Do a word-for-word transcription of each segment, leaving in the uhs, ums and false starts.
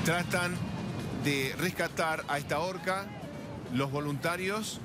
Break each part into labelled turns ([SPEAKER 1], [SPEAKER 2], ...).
[SPEAKER 1] Tratan de rescatar a esta orca. Los voluntarios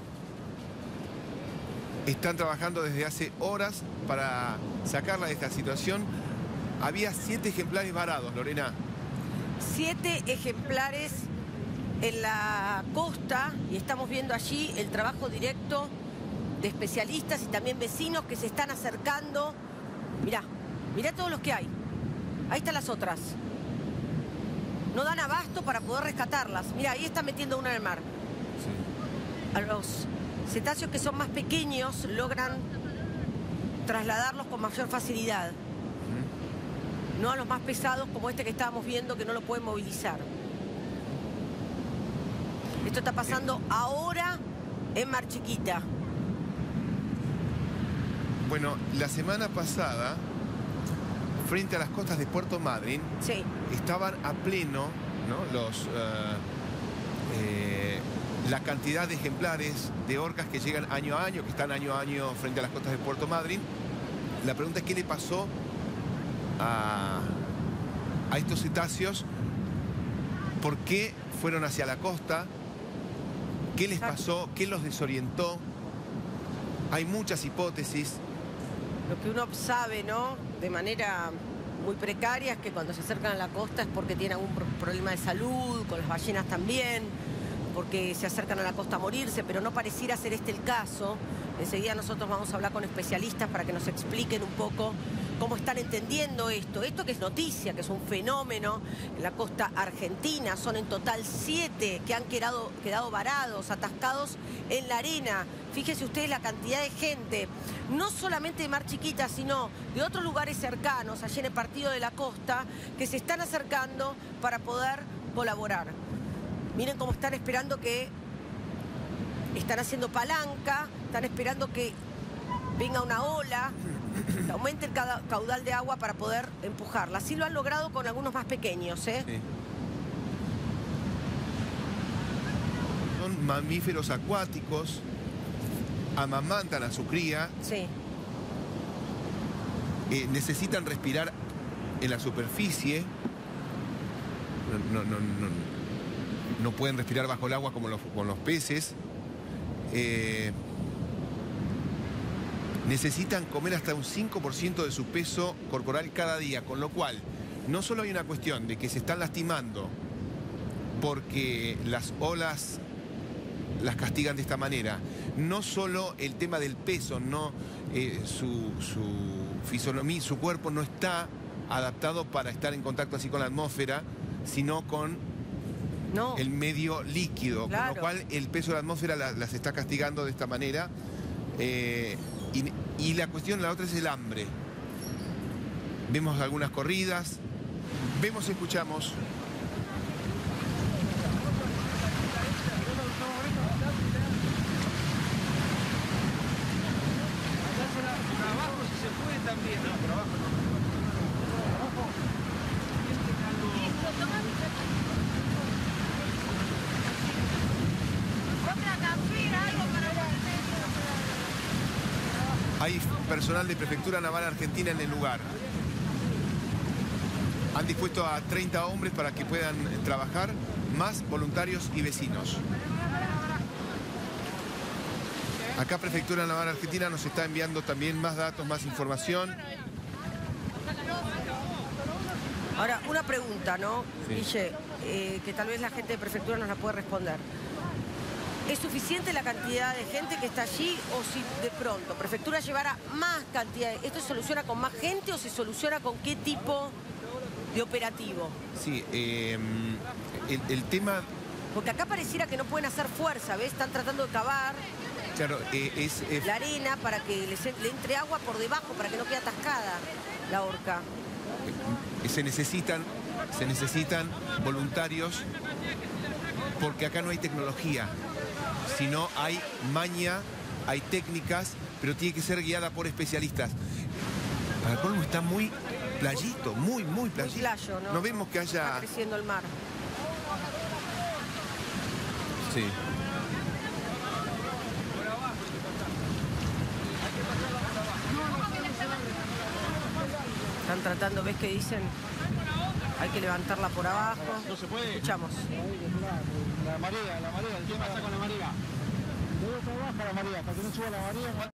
[SPEAKER 1] están trabajando desde hace horas para sacarla de esta situación. Había siete ejemplares varados, Lorena.
[SPEAKER 2] Siete ejemplares en la costa y estamos viendo allí el trabajo directo de especialistas y también vecinos que se están acercando. Mirá, mirá todos los que hay. Ahí están las otras. No dan abasto para poder rescatarlas. Mirá, ahí están metiendo una en el mar. Sí. A los cetáceos que son más pequeños logran trasladarlos con mayor facilidad. Uh-huh. No a los más pesados como este que estábamos viendo que no lo pueden movilizar. Esto está pasando eh. ahora en Mar Chiquita.
[SPEAKER 1] Bueno, la semana pasada, frente a las costas de Puerto Madryn,
[SPEAKER 2] sí, estaban
[SPEAKER 1] a pleno, ¿no? Los, uh, eh, la cantidad de ejemplares de orcas que llegan año a año, que están año a año frente a las costas de Puerto Madryn. La pregunta es qué le pasó a, a estos cetáceos, por qué fueron hacia la costa, qué les pasó, qué los desorientó. Hay muchas hipótesis.
[SPEAKER 2] Lo que uno sabe, ¿no?, de manera muy precaria, es que cuando se acercan a la costa es porque tienen algún problema de salud, con las ballenas también, porque se acercan a la costa a morirse, pero no pareciera ser este el caso. Enseguida nosotros vamos a hablar con especialistas para que nos expliquen un poco cómo están entendiendo esto. Esto que es noticia, que es un fenómeno en la costa argentina. Son en total siete que han quedado, quedado varados, atascados en la arena. Fíjense ustedes la cantidad de gente, no solamente de Mar Chiquita, sino de otros lugares cercanos, allí en el partido de la costa, que se están acercando para poder colaborar. Miren cómo están esperando que... Están haciendo palanca, están esperando que venga una ola, que aumente el caudal de agua para poder empujarla. Así lo han logrado con algunos más pequeños, ¿eh? Sí.
[SPEAKER 1] Son mamíferos acuáticos, amamantan a su cría.
[SPEAKER 2] Sí.
[SPEAKER 1] Eh, necesitan respirar en la superficie. No, no, no, no, no pueden respirar bajo el agua como los, con los peces. Eh, necesitan comer hasta un cinco por ciento de su peso corporal cada día, con lo cual no solo hay una cuestión de que se están lastimando porque las olas las castigan de esta manera, no solo el tema del peso, no, eh, su, su fisonomía, su cuerpo no está adaptado para estar en contacto así con la atmósfera, sino con No. el medio líquido, claro, con lo cual el peso de la atmósfera la, las está castigando de esta manera. Eh, y, y la cuestión, la otra es el hambre. Vemos algunas corridas, vemos, escuchamos.
[SPEAKER 3] Trabajo si se puede también, no, trabajo no.
[SPEAKER 1] Hay personal de Prefectura Naval Argentina en el lugar. Han dispuesto a treinta hombres para que puedan trabajar, más voluntarios y vecinos. Acá Prefectura Naval Argentina nos está enviando también más datos, más información.
[SPEAKER 2] Ahora, una pregunta, ¿no, sí, Guille? Eh, que tal vez la gente de Prefectura nos la puede responder. ¿Es suficiente la cantidad de gente que está allí o si de pronto Prefectura llevara más cantidad? ¿Esto se soluciona con más gente o se soluciona con qué tipo de operativo?
[SPEAKER 1] Sí, eh, el, el tema...
[SPEAKER 2] Porque acá pareciera que no pueden hacer fuerza, ¿ves? Están tratando de cavar
[SPEAKER 1] claro, eh, es, eh,
[SPEAKER 2] la arena para que les, le entre agua por debajo, para que no quede atascada la orca.
[SPEAKER 1] Eh, se necesitan, se necesitan voluntarios porque acá no hay tecnología. Si no, hay maña, hay técnicas, pero tiene que ser guiada por especialistas. Para colmo está muy playito, muy, muy playito.
[SPEAKER 2] Muy playo, ¿no?
[SPEAKER 1] No vemos que haya...
[SPEAKER 2] Está creciendo el mar.
[SPEAKER 1] Sí.
[SPEAKER 2] Están tratando, ¿ves qué dicen? Hay que levantarla por abajo.
[SPEAKER 4] No se puede.
[SPEAKER 2] Escuchamos.
[SPEAKER 4] La marea, la marea. ¿Qué pasa con la marea? Debe estar baja la marea, para que no suba la marea.